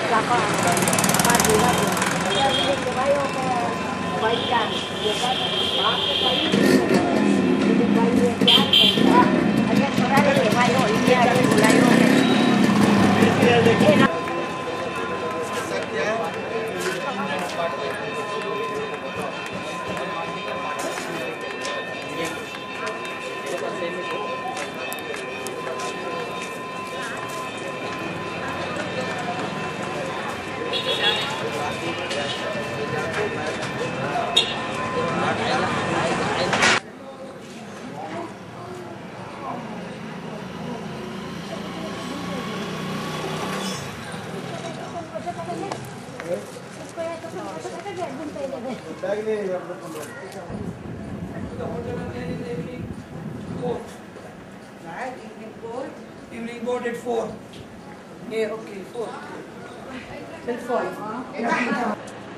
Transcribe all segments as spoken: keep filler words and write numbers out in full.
là con ba gì đó thì đi cái bay ô bay ra dia kan bác cái bay đi bay dia kan ada orang yang bay oh ini ada mulai oh Evening board at four. Yeah, okay, four. Till five, huh?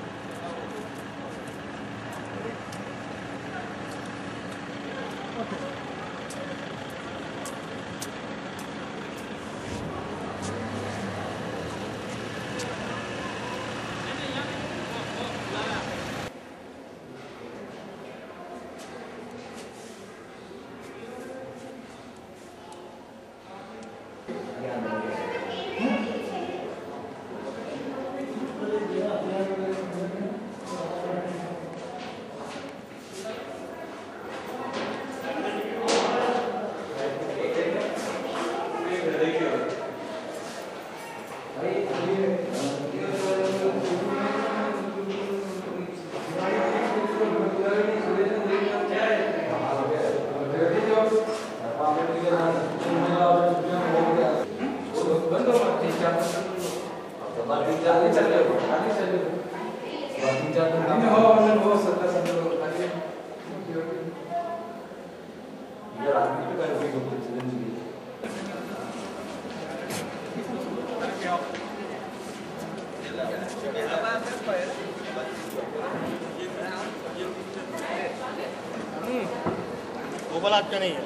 गोपालात का नहीं है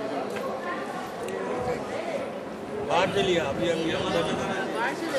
बाहर से लिया अभी अभी बाहर से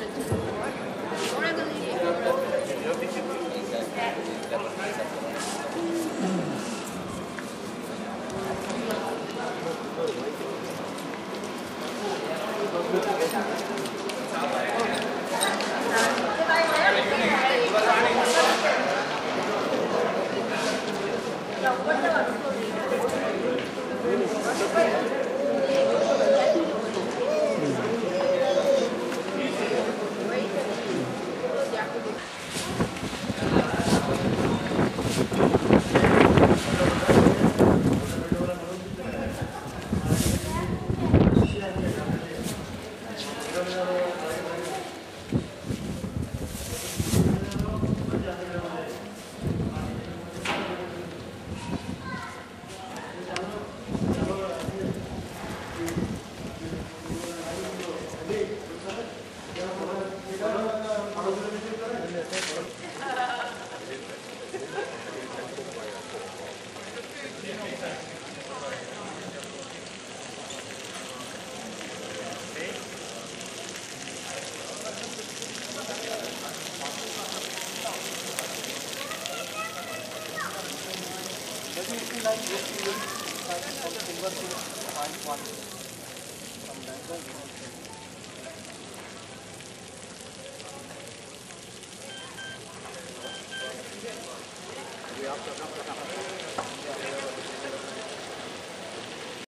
like this, you will find some silver to find one from that.